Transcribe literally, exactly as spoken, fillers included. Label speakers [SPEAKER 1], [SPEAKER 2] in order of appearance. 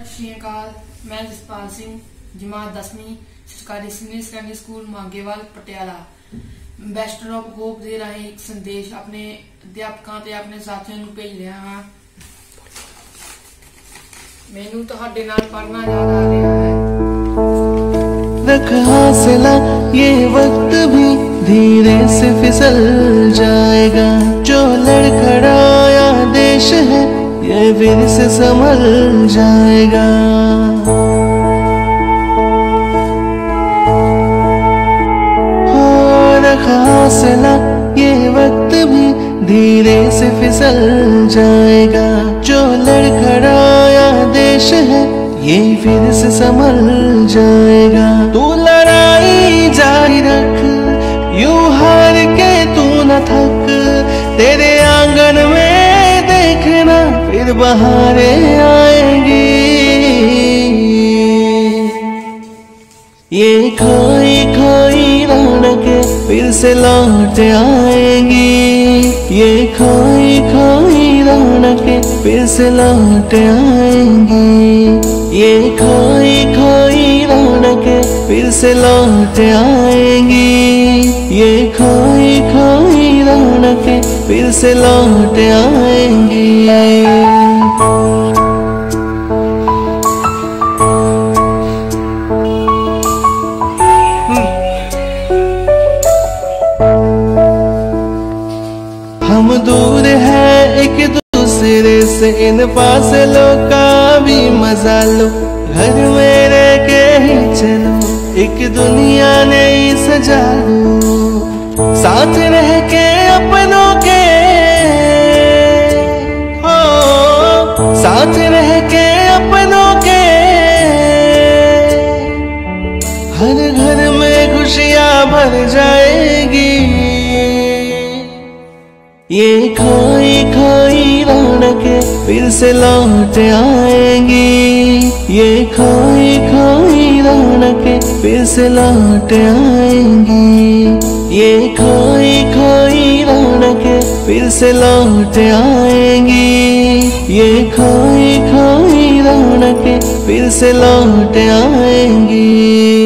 [SPEAKER 1] सत श्री अकाल। मैं जसपाल सिंह, जमात दसवीं, सरकारी senior secondary school Mangewal Patiala. Best of hope दे रहे एक संदेश अपने अध्यापकों ते अपने साथियों को भेज रहा हाँ। मैनू तुहाडे नाल पढ़ना याद आ रहा है।
[SPEAKER 2] रख हौसला, ये वक्त भी धीरे से फिसल जाएगा। जो लड़खड़ाया देश है ये फिर से संभल जाएगा। हो रखा हौसला, ये वक्त भी धीरे से फिसल जाएगा। जो लड़खड़ाया देश है ये फिर से संभल जाएगा। तू लड़ाई जारी रख, यूं हार के तू न थक। तेरे आंगन में देखना फिर बहारें आएंगी। ये खोई खोई रौनकें फिर से लौट आएंगी। ये खोई खोई रौनकें फिर से लौट आएंगी। ये खोई खोई रौनकें फिर से लौट आएंगी। ये खोई खोई रौनकें फिर से लौट आएंगी। हम दूर हैं एक दूसरे से, इन फासलों का भी मजा लो। घर मेरे के ही चलो, एक दुनिया नई सजा लो। साथ रह के अपनों के, हो साथ रह के अपनों के। हर घर में खुशियां भर जाएगी। ये खोई खोई रौनकें फिर से लौट आएंगी। ये खोई खोई रौनकें फिर से लौट आएंगी। ये खोई खोई रौनकें फिर से लौट आएंगी। ये खोई खोई रौनकें फिर से लौट आएंगी।